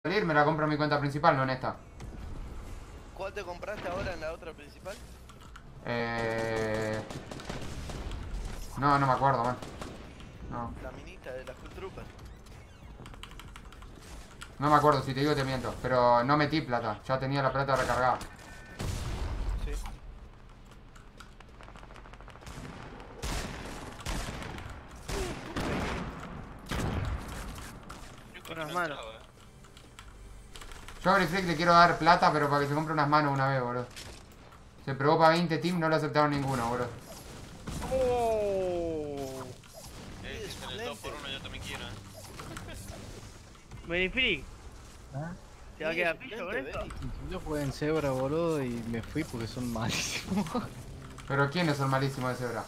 salir, me la compro en mi cuenta principal, no en esta. ¿Cuál te compraste ahora en la otra principal? No, no me acuerdo, man. No. La minita de la Full Trooper. No me acuerdo, si te digo te miento. Pero no metí plata, ya tenía la plata recargada. Sí. Con las manos. Yo a Brifrick le quiero dar plata, pero para que se compre unas manos una vez, boludo. Se probó para 20 teams, no lo aceptaron ninguno, boludo. Oh. Si en el 2x1 yo también quiero, Benifree, ¿Ah? ¿te va a quedar pillo con esto? Yo jugué en Zebra, boludo, y me fui porque son malísimos. Pero ¿quiénes son malísimos de Zebra?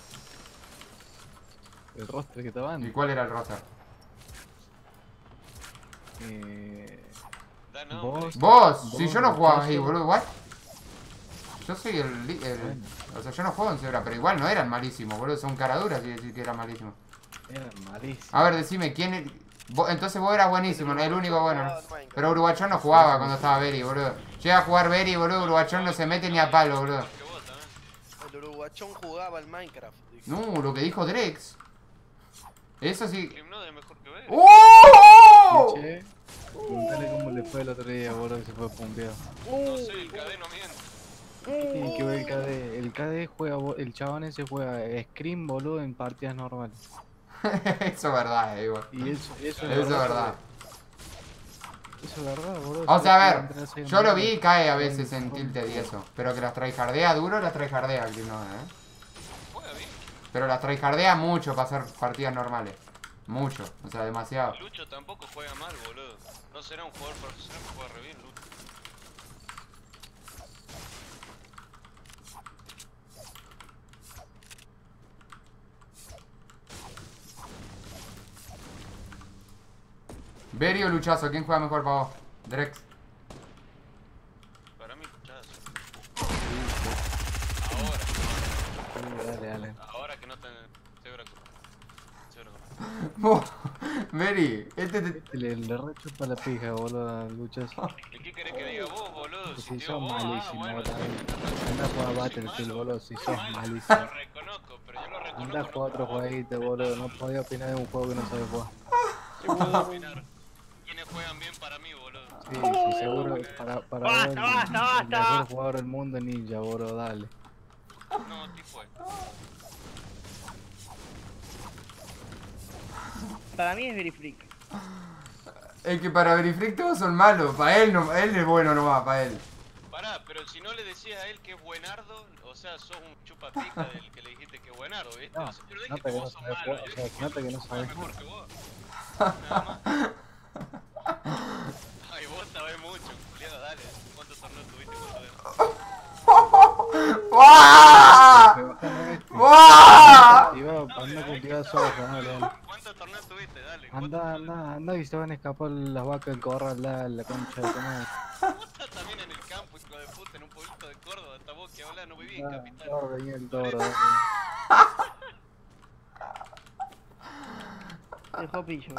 El roster que estaban. ¿Y cuál era el roster? Da no, Vos. ¡Vos! Si Vos, yo no jugaba ahí, Roger. boludo, ¿what? Yo soy o sea, yo no juego en Zebra, pero igual no eran malísimos, boludo. Son caraduras y decir que eran malísimos. Eran malísimos. A ver, decime, entonces vos eras buenísimo, no el único bueno, ¿no? Pero Uruguachón no jugaba cuando estaba Beri, boludo. Llega a jugar Beri, boludo, Uruguachón no se mete ni a palo, boludo. que vos también. El uruguachón jugaba al Minecraft. Dijo. No, lo que dijo Drex. Eso sí. Crimnod es mejor que ver. ¡Oh! Che, preguntale cómo le fue el otro día, boludo, que se fue pumpeado. No sé, el KD no miente. ¿Qué tiene que ver el KD? El KD juega, el chabón ese juega Scream, boludo, en partidas normales. Eso es verdad, igual. Y eso Eso es verdad. Eso es verdad, boludo. O sea, a ver, Entrenarse en yo lo normal. vi y cae a veces en tilted y eso. Pero que las tryhardea duro, las tryhardea, Crimnod, Juega bien. Pero las tryhardea mucho para hacer partidas normales. Mucho, o sea, demasiado. Lucho tampoco juega mal, boludo. No será un jugador profesional que juega re bien, Lucho. Beri o Luchazo, ¿quién juega mejor para vos? Drex. Para mí, Luchazo. Dale, dale. Ahora que no te... Zebra. Vos, Beri, Le rechupa la pija, boludo, a Luchas. ¿Y qué querés que diga vos, boludo? Si digo sos vos, malísimo, bueno, boludo. sí. Anda a jugar Soy Battlefield, malo. boludo, si sos Lo malísimo. reconozco, pero yo lo reconozco. Anda a jugar otro jueguito, boludo. No podía opinar de un juego que no sabes jugar. Sí puedo opinar. ¿Quiénes juegan bien para mí, boludo? Sí, sí, seguro. Para vos, Basta, el mejor jugador del mundo, Ninja, boludo, dale. No, ti fue. Para mí es Benifree. Es que para Verifrick todos son malos. Para él, no, él es bueno nomás, para él. Pará, pero si no le decías a él que es buenardo, o sea, sos un chupapica del que le dijiste que es buenardo, ¿viste? No, O sea, yo no dije nota que que no vos sos sabes malo, jugar, yo o sea, dije nota que no juega sabes mejor jugar. que vos. Nada más. Ay, vos sabés mucho, culiado, dale. ¿Cuántos torneos tuviste con tu ¡Buah! ¡Buah! Anda cultivado solo, dale, dale. ¿Cuántos torneos tuviste? Dale. Anda y se van a escapar las vacas del corral, la concha de tu madre. Vos estás también en el campo, hijo de puta, en un pueblito de Córdoba. Hasta vos que hablás, no vivís en capital. Toro, venía el toro. Dejó pillo.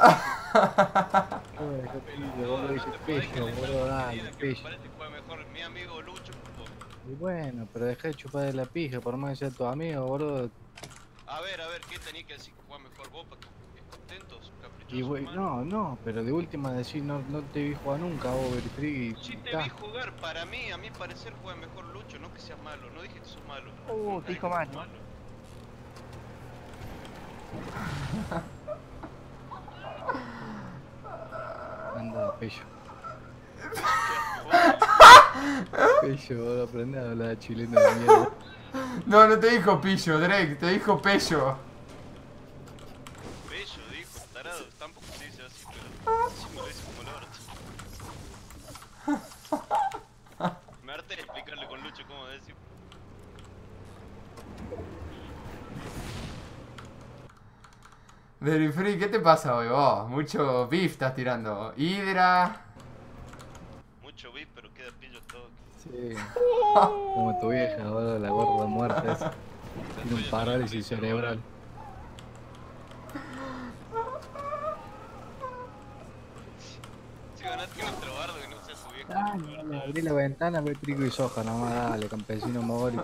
Boludo, dice pillo, boludo, dale, Me pillo. parece que juega mejor mi amigo Lucho que vos. Y bueno, pero deja de chupar de la pija, por más que sea tu amigo, boludo. A ver, ¿qué tenés que decir que juega mejor vos para que estés contentos, caprichosos? Y güey, no, pero de última decir, no te vi jugar nunca, vos, Verifree, Si y te ta. vi jugar, para mí, a mi parecer juega mejor Lucho, no que seas malo, no dije que sos malo. Te dijo mal. Anda, pillo. Pillo, boludo, aprende a hablar chileno de mierda. No, no te dijo pillo, Drake, te dijo pello. Bello, dijo, tarado, tampoco se dice así, pero sí me lo dice como el orto. Me harté de explicarle con Lucho cómo decir. Verifree, ¿qué te pasa hoy vos? Mucho beef estás tirando. Hydra. Mucho beef, pero queda pillo todo. Sí. Como tu vieja, boludo, la gorda muerta esa. Tiene un parálisis cerebral. Si ganaste nuestro bardo, tu vieja. Dale, abrí la ventana, ve trigo y soja nomás, dale, campesino mogólico.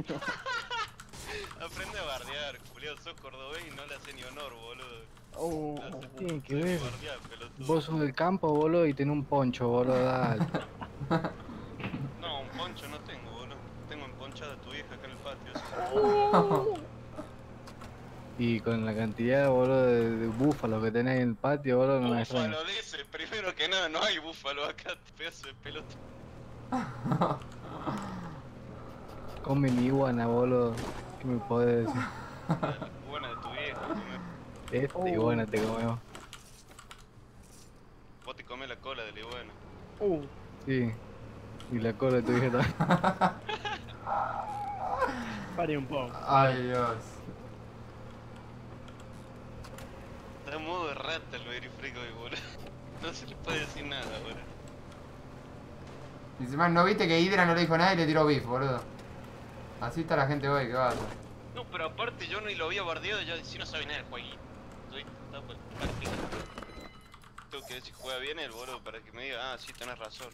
Aprende a bardear, Julio, sos cordobés y no le hace ni honor, boludo. Oh, Tiene que ver. Bardear, pelotudo. Vos sos del campo, boludo, y tenés un poncho, boludo, dale. No, un poncho no tengo, boludo. Tengo emponchada a tu vieja acá en el patio. Así. Y con la cantidad, boludo, de búfalos que tenés en el patio, boludo, no me extraña. Búfalo dice, primero que nada, no hay búfalo acá, pedazo de pelota. Come mi iguana, boludo. ¿Qué me podés decir? Buena de tu vieja, Esta iguana te comemos. vos te comés la cola de la iguana. Sí. Y la cola de tu hija también. pare un poco. Ay, Dios. Está en modo de rata el verifrico hoy, boludo. No se le puede decir nada, boludo. Y encima, ¿no viste que Hydra no le dijo nada y le tiró beef, boludo? Así está la gente hoy, ¿qué va a hacer? No, pero aparte yo ni lo había bardeado, ya si no sabe nada del jueguito. Está por practicar. Tengo que decir si juega bien el boludo para que me diga, ah, sí, tenés razón.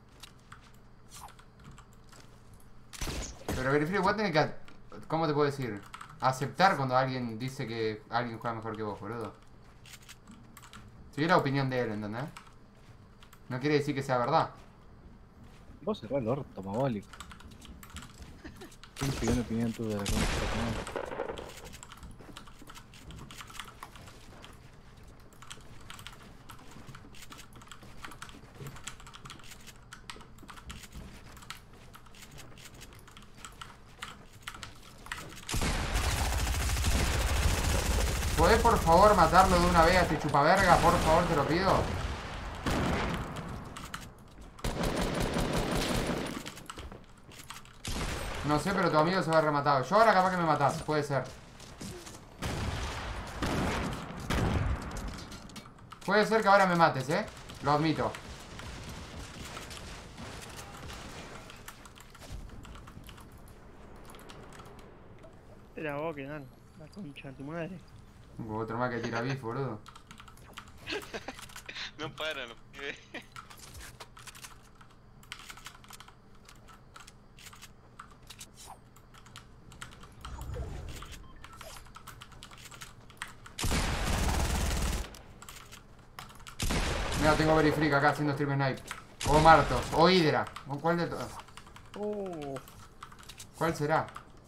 Pero Verifree, vos tenés que... ¿Cómo te puedo decir? Aceptar cuando alguien dice que alguien juega mejor que vos, boludo. Si es la opinión de él, ¿entendés? No quiere decir que sea verdad. Vos cerrás el orto, mogólico. ¿Quién pidió una opinión tuya de la concha de tu madre? ¿Podés por favor matarlo de una vez a este chupaverga? Por favor, te lo pido. No sé, pero tu amigo se va rematado. Yo ahora capaz que me matás, puede ser. Puede ser que ahora me mates, lo admito. Era vos que dan. La concha de tu madre. Otro más que tira beef, boludo. No paran los pibes. Mira, tengo Verifreak acá haciendo stream snipe. O Martos, o Hydra. ¿O cuál de todos? ¿Cuál será?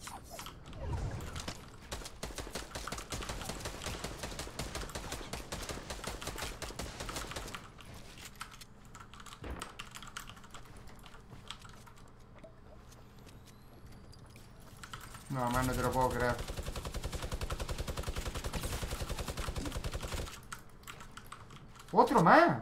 No, man, no te lo puedo creer. ¿Otro más?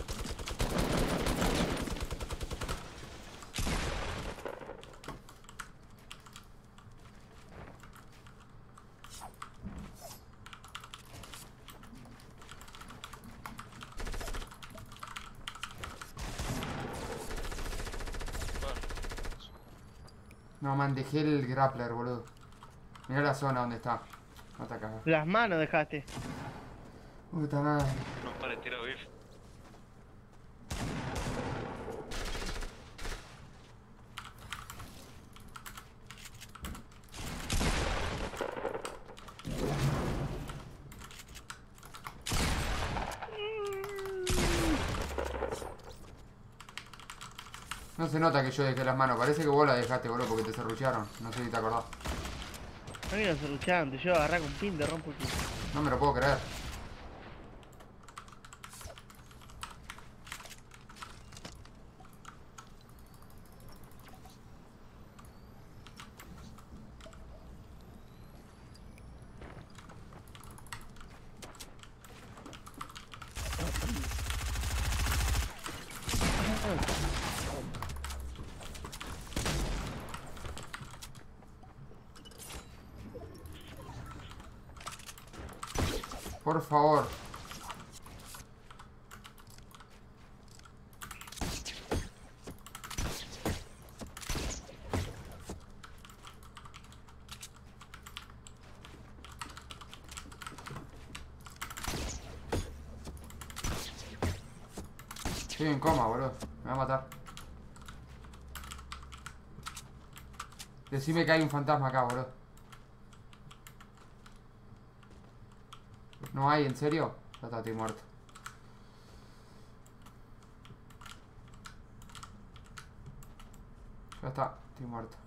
No, man, dejé el grappler, boludo. Mira la zona donde está. No te acá. Las manos dejaste. Puta madre. No para de tirar beef. No se nota que yo dejé las manos. Parece que vos las dejaste, boludo, porque te serrucharon. No sé si te acordás. A mí no se luchaban, te llevo a agarrar con pin, te rompo el culo. No me lo puedo creer. Por favor. Estoy en coma, boludo. Me va a matar. Decime que hay un fantasma acá, boludo. ¿No hay? ¿En serio? Ya está, estoy muerto. Ya está, estoy muerto.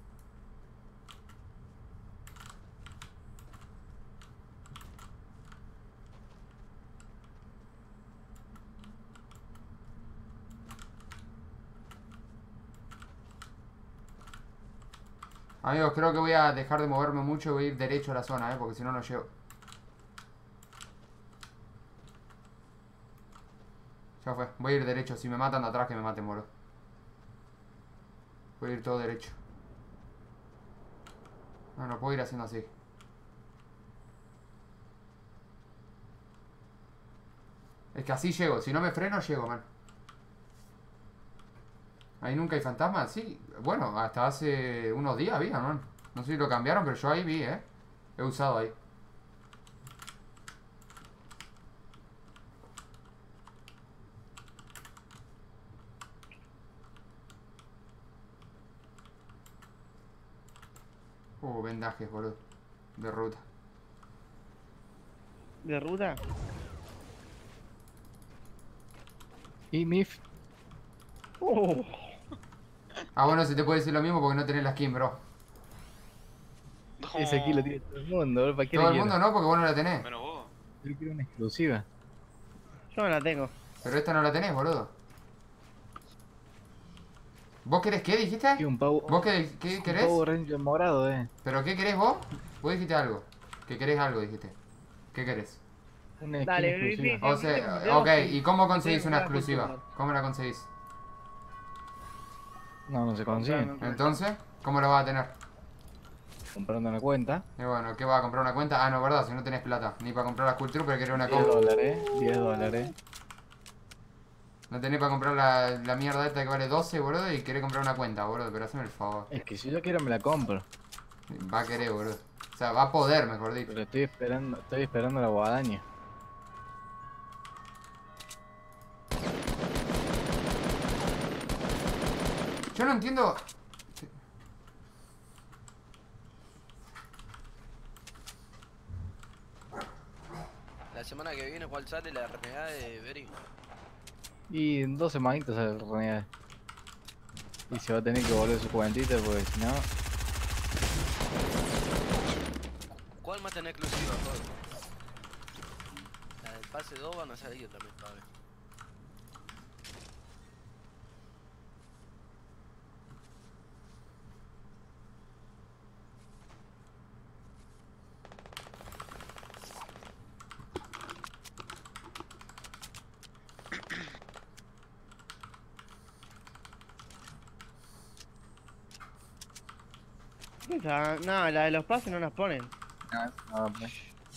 Amigos, creo que voy a dejar de moverme mucho y voy a ir derecho a la zona, porque si no, no llego. Ya fue, voy a ir derecho. Si me matan de atrás, que me maten, moro. Voy a ir todo derecho. No, no puedo ir haciendo así. Es que así llego. Si no me freno, llego, man. Ahí nunca hay fantasmas, sí. Bueno, hasta hace unos días había, man. No sé si lo cambiaron, pero yo ahí vi, He usado ahí. Vendajes, boludo. De ruta. ¿De ruta? Y Mif. Oh. Ah, bueno, se te puede decir lo mismo porque no tenés la skin, bro. No. Ese aquí lo tiene todo el mundo, bro. ¿Para qué Todo le el mundo no, porque vos no la tenés. Menos vos. Yo quiero una exclusiva. Yo no la tengo. Pero esta no la tenés, boludo. ¿Vos querés qué, dijiste? Quiero un pavo. ¿Vos qué Un querés? Power Ranger morado, ¿Pero qué querés vos? Vos dijiste algo. Que querés algo, dijiste. ¿Qué querés? Una skin Dale, exclusiva. O sea, ok, ¿y cómo conseguís una exclusiva? ¿Cómo la conseguís? No se consigue. Entonces, ¿cómo la vas a tener? Comprando una cuenta. Y bueno, ¿qué vas a comprar una cuenta? Ah, no, verdad, si no tenés plata. Ni para comprar la Skull Trooper, querés una 10 comp. dólares. 10 dólares. No tenés para comprar la mierda esta que vale 12, boludo, y querés comprar una cuenta, boludo, pero haceme el favor. Es que si yo quiero me la compro. Va a querer, boludo. O sea, va a poder, mejor dicho. Pero estoy esperando la guadaña. Yo no entiendo. La semana que viene, ¿cuál sale? La renegada de Beri. Y en 2 semanitas sale el Renegade. Y se va a tener que volver su cuentita porque si no. ¿Cuál más tenés exclusiva, joder? La del pase 2 van a salir también, padre. Esa, no, la de los pases no nos ponen. No, pues.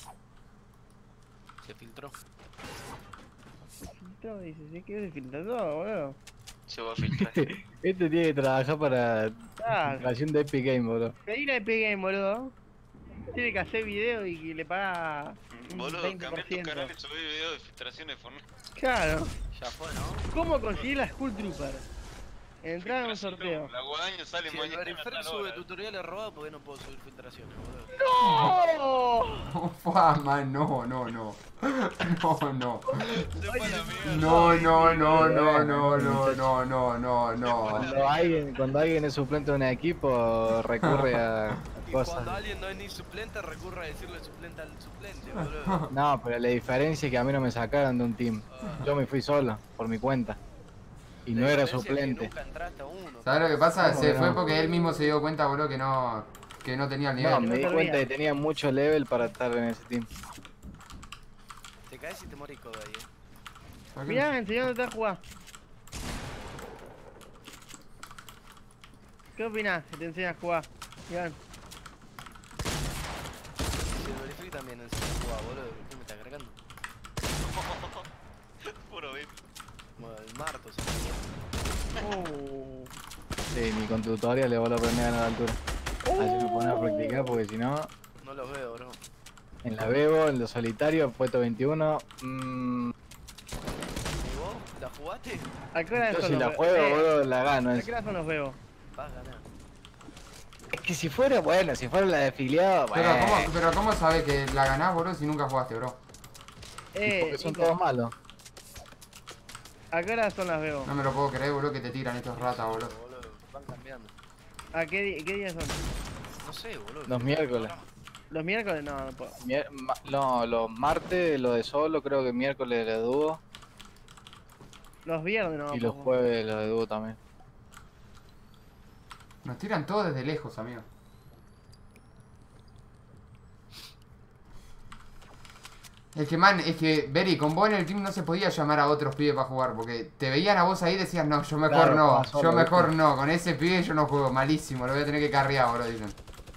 Se filtró. Filtró, dice, sí que se filtra todo, boludo. Se va a filtrar. Este tiene que trabajar para Claro. creación de Epic Game, boludo. Pedir a Epic Game, boludo. Tiene que hacer video y que le paga un Boludo, cambié tu 20%. canal y subí videos de filtraciones de Fortnite. Claro. Ya fue, ¿no? ¿Cómo conseguir la Skull Trooper? Entrar en un sorteo. La guadaña sale Si el mañana. Verifer a tal sube hora. tutoriales robados, ¿por qué no puedo subir filtraciones, boludo? ¡No! Fua, man, no, no, no. No, no. Se fue a la mierda. No, no, no, no, no, no, no, no, no, no. Cuando alguien es suplente de un equipo, recurre a Y cosas. cuando alguien no es ni suplente, recurre a decirle suplente al suplente, boludo. No, pero la diferencia es que a mí no me sacaron de un team. Yo me fui solo, por mi cuenta. Y no La era diferencia es que suplente. nunca entraste a uno. ¿Sabes lo que pasa? ¿Cómo Se que fue no? porque él mismo se dio cuenta, boludo, que no tenía el No, nivel. me di servía. cuenta que tenía mucho level para estar en ese team. Te caes y te morís todo ahí, Mirá, enseñándote a jugar. ¿Qué opinás que te enseñas a jugar, Iván? Si el Verifer también enseña a jugar, boludo, ¿por qué me estás cargando? Puro bit. Como el Marto, ¿sabes? Oh. Sí, ni con tutorial le voy a aprender a la altura. Así me pone a practicar porque si no, No los veo, bro. en la Bebo, en los solitarios, puesto 21. ¿Y vos? ¿La jugaste? ¿A qué hora Yo son si los la huevos? juego, boludo, la gano. ¿A qué hora son los huevos? Vas a ganar. Es que si fuera, bueno, si fuera la de afiliado, Pero bueno. ¿cómo sabes que la ganás, boludo, si nunca jugaste, bro? Porque son Nico, todos malos. ¿a qué hora son las huevos? No me lo puedo creer, boludo, que te tiran estos ratas, boludo. Boludo, van cambiando. ¿A qué días son? No sé, boludo. Los miércoles. ¿Los miércoles? No, no puedo. No, los martes, lo de solo, creo que miércoles de dúo. Los viernes no. Y los puedo. jueves lo de dúo también. Nos tiran todos desde lejos, amigo. Es que, man, Beri, con vos en el team no se podía llamar a otros pibes para jugar, porque te veían a vos ahí y decías, no, yo mejor Claro, no, pasó, yo lo mejor viste. no, con ese pibe yo no juego, malísimo, lo voy a tener que carrear, boludo, dicen.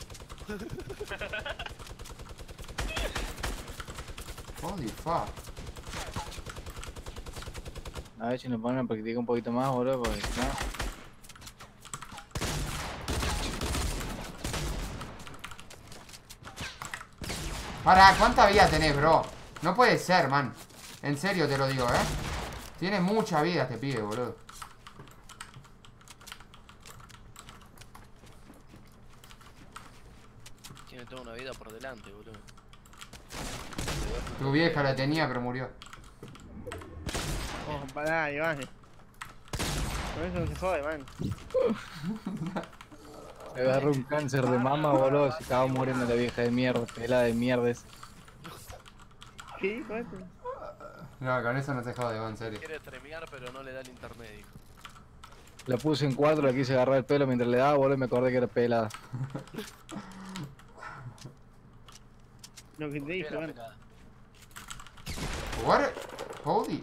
Holy fuck. A ver si nos ponen a practicar un poquito más, boludo, porque si no. Para, ¿cuánta vida tenés, bro? No puede ser, man. En serio te lo digo, Tiene mucha vida este pibe, boludo. Tiene toda una vida por delante, boludo. Tu vieja la tenía, pero murió. Oh, pará, Iván. Con eso no se jode, man. Le agarró un cáncer de mama, boludo, se acaba muriendo la vieja de mierda, pelada de mierdes. ¿Qué dijo esto? No, con eso no se jode, en serio. Quiere streamear, pero no le da el intermedio. La puse en 4, le quise agarrar el pelo mientras le daba, boludo, y me acordé que era pelada. Lo que te dije, Era man. pelada. What? Holy.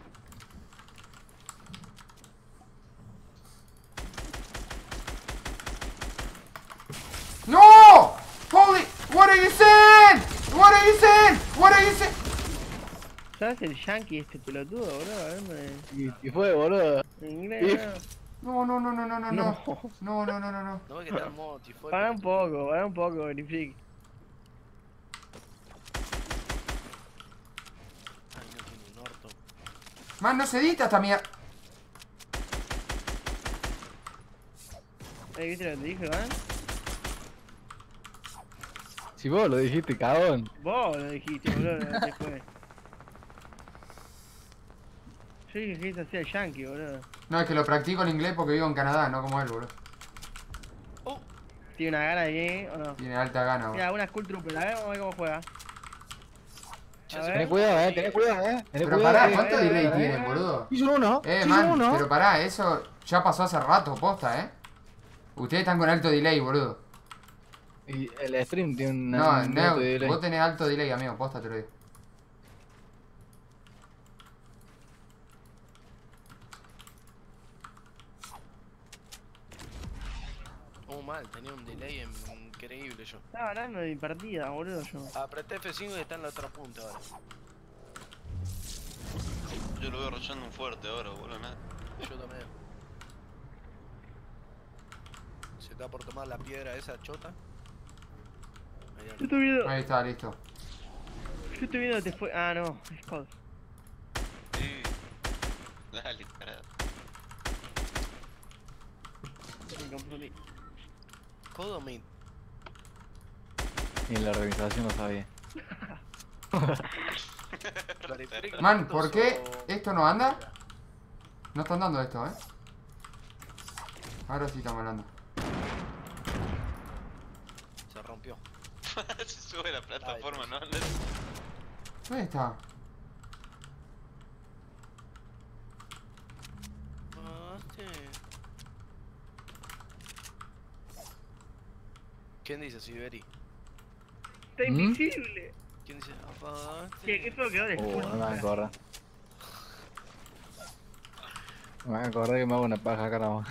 No! Holy! What are you saying? What are you saying? What are you saying? ¿Sabes el yankee este pelotudo, boludo? Hablando de Y fue, boludo. inglés, No, no, no, no, no, no, no. no. No, no, no, no, no. No ves que está en modo tifo. Pará un poco, verifique. Ay, no tiene un orto. Man, no se edita esta mierda. ¿Viste lo que te dije, Iván? Si vos lo dijiste, cagón. Vos lo dijiste, boludo, después. Yo dije que eso hacía el yankee, boludo. No, es que lo practico el inglés porque vivo en Canadá, no como él, boludo. ¿Tiene una gana de o no? Tiene alta gana, boludo. Mira, una Skull Trooper, a ver, vamos a ver cómo juega. A Tené ver. cuidado, tené cuidado, Tené Pero cuidado, pará, que- ¿cuánto delay eh, tienen, boludo? Hizo uno, hizo Man, uno. pero pará, eso ya pasó hace rato, posta, Ustedes están con alto delay, boludo. Y el stream tiene un No, minuto no, de delay. vos tenés alto delay, amigo, posta te lo digo. Mal, tenía un delay increíble yo. Estaba hablando de mi partida, boludo, yo. Apreté F5 y está en la otra punta ahora. Yo lo veo rochando un fuerte ahora, boludo, nada. Yo también. Se está por tomar la piedra esa chota. Ahí Yo anda. estoy viendo, Ahí está, listo. yo estoy viendo que te fue. Ah, no, es COD. Sí. Dale, pará. Me confundí. ¿Codo o mid? Y en la organización lo sabía. Man, ¿por qué esto no anda? No están dando esto, Ahora sí estamos hablando. Se rompió. Se sube la plataforma, ¿no? ¿Dónde está? Ah, sí. ¿Quién dice Siberi? Está ¿Mm? invisible. ¿Quién dice? Ah, ¿Qué fue quedó de No Skull? me van a correr. Me van a correr que me hago una paja acá nomás.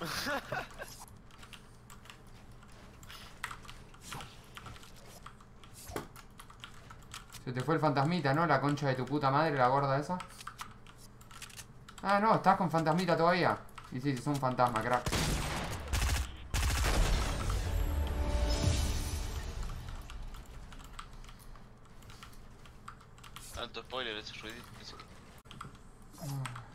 Se te fue el fantasmita, ¿no? La concha de tu puta madre, la gorda esa. Ah, no, ¿estás con fantasmita todavía? Y sí, es un fantasma, crack. Alto spoiler ese ruidito. Ah.